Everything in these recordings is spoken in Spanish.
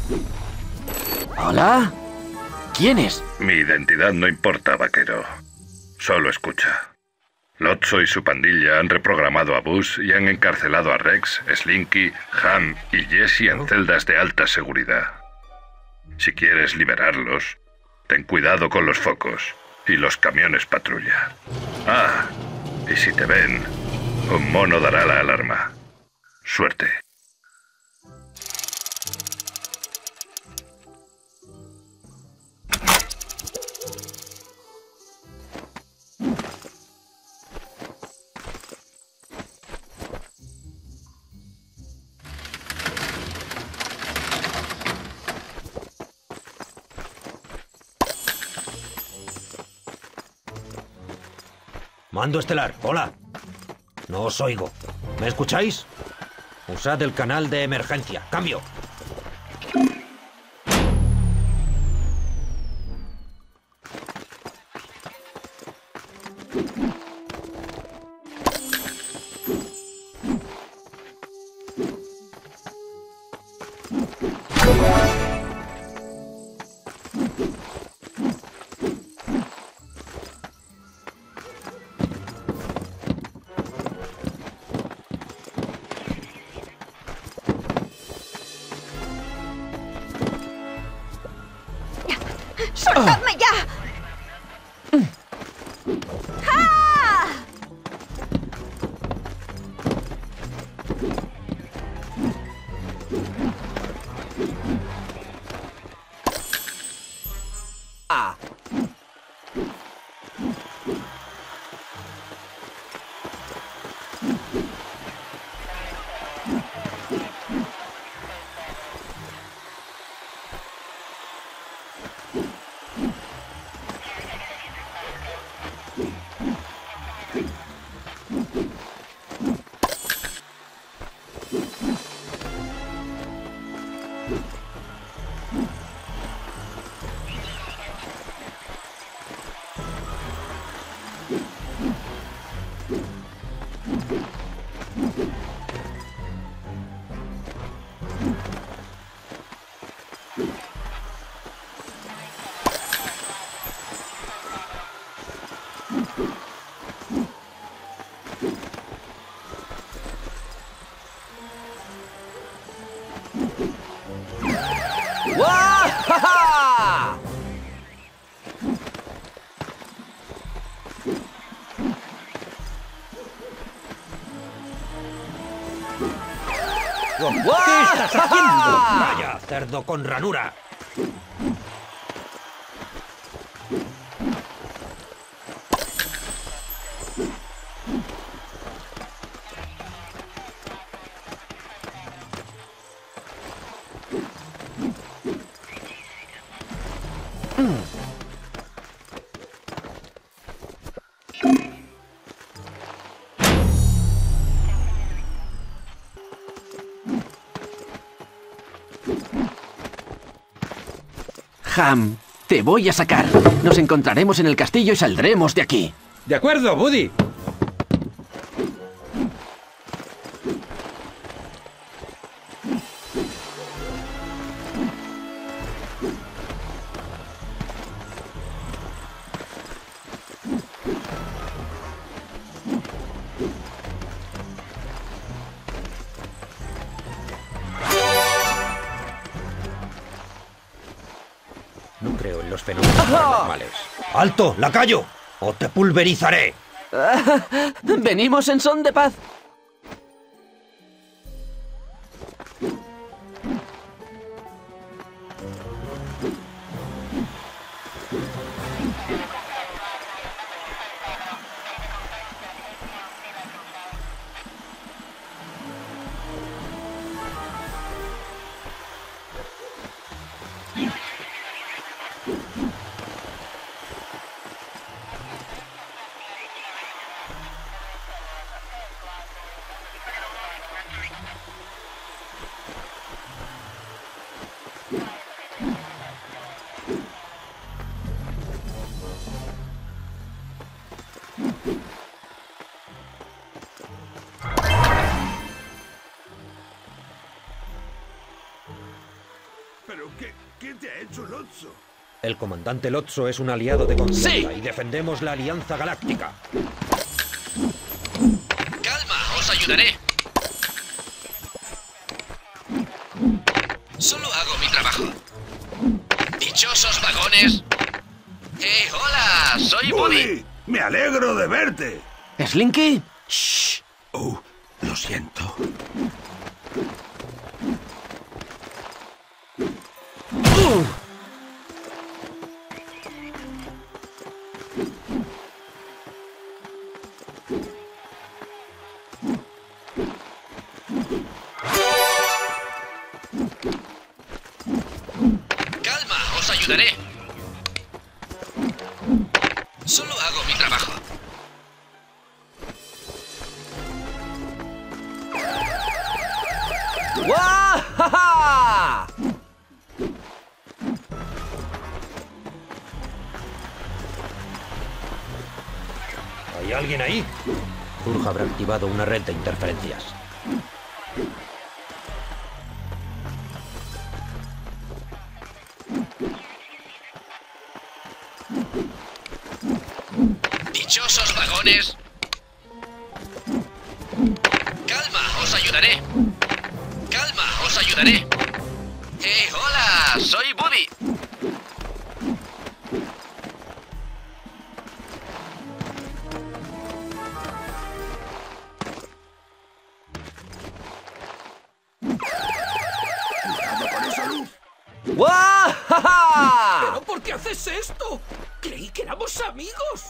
¿Hola? ¿Quién es? Mi identidad no importa, vaquero. Solo escucha. Lotso y su pandilla han reprogramado a Buzz y han encarcelado a Rex, Slinky, Ham y Jesse en celdas de alta seguridad. Si quieres liberarlos, ten cuidado con los focos y los camiones patrulla. Ah, y si te ven, un mono dará la alarma. Suerte. Mando estelar, hola. No os oigo. ¿Me escucháis? Usad el canal de emergencia. Cambio. ¡Soltadme ya! ¡Ah! ¡Guau! ¿Qué estás haciendo? Vaya, cerdo con ranura. Ham, te voy a sacar. Nos encontraremos en el castillo y saldremos de aquí. De acuerdo, Woody. No creo en los fenómenos paranormales. ¡Alto, lacayo! ¡O te pulverizaré! Venimos en son de paz. ¿Qué te ha hecho Lotso? El comandante Lotso es un aliado de confianza ¡Sí! y defendemos la Alianza Galáctica. ¡Calma! ¡Os ayudaré! Solo hago mi trabajo. ¡Dichosos vagones! ¡Hey, hola! ¡Soy Buddy! ¡Buddy! ¡Me alegro de verte! ¿Slinky? ¡Shh! Oh, lo siento. ¡Calma! ¡Os ayudaré! Solo hago mi trabajo. ¡Guau! ¿Hay alguien ahí? Zurg habrá activado una red de interferencias. ¡Dichosos vagones! ¡Calma! ¡Os ayudaré! ¡Calma! ¡Os ayudaré! ¡Hey, hola! ¡Soy Buddy! ¡Cuidado con esa luz! ¡Guau! ¿Pero por qué haces esto? Creí que éramos amigos.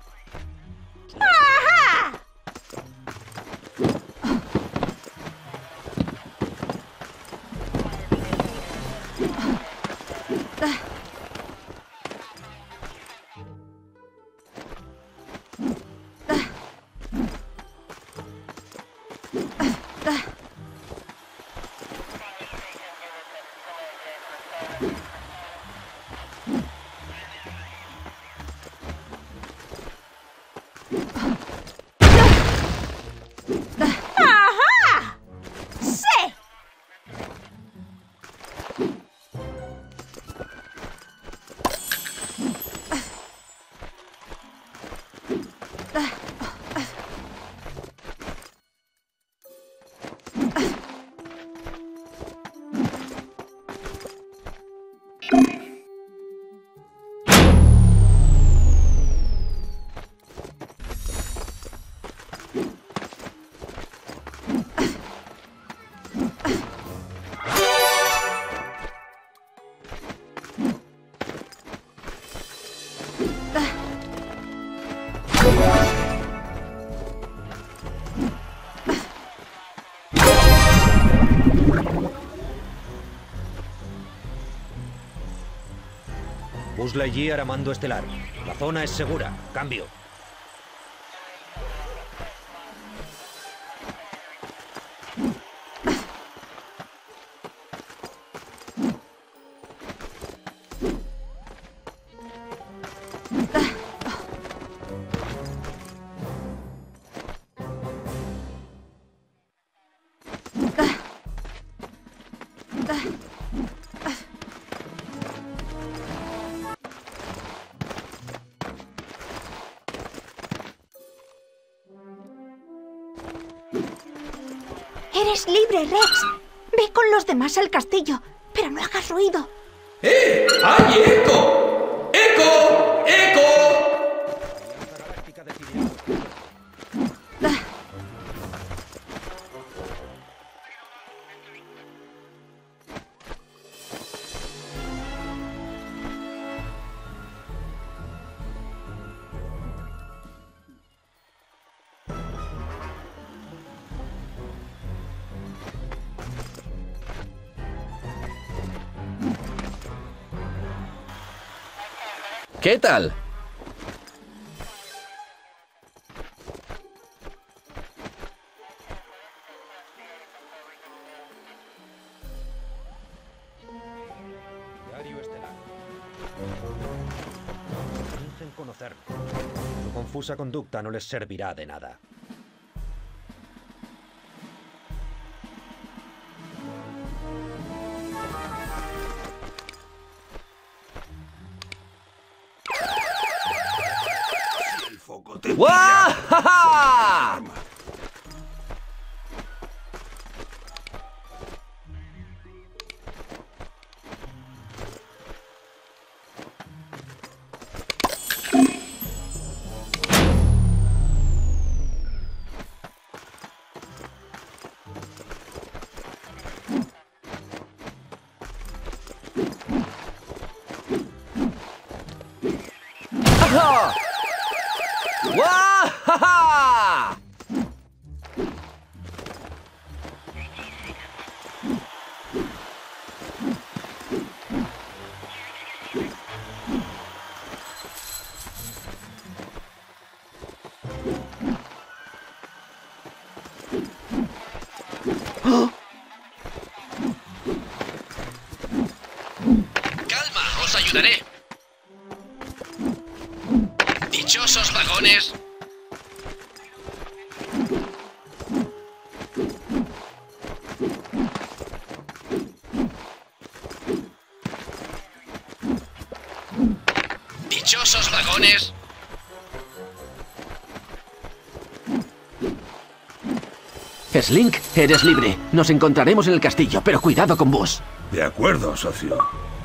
¡Ajá! ¡Sí! Buzz Lightyear a mando estelar. La zona es segura. Cambio. Eres libre, Rex. Ve con los demás al castillo, pero no hagas ruido. ¡Eh! ¡Hay eco! ¡Eco! ¡Eco! La Alianza Galáctica decidirá. ¿Qué tal? Diario estelar. Fingen conocerlo. Su confusa conducta no les servirá de nada. ¡Guajaja! ¡Ajá! ¡Guajaja! Calma, os ayudaré. Dichosos vagones. Dichosos vagones. Slink, eres libre. Nos encontraremos en el castillo, pero cuidado con Buzz. De acuerdo, socio.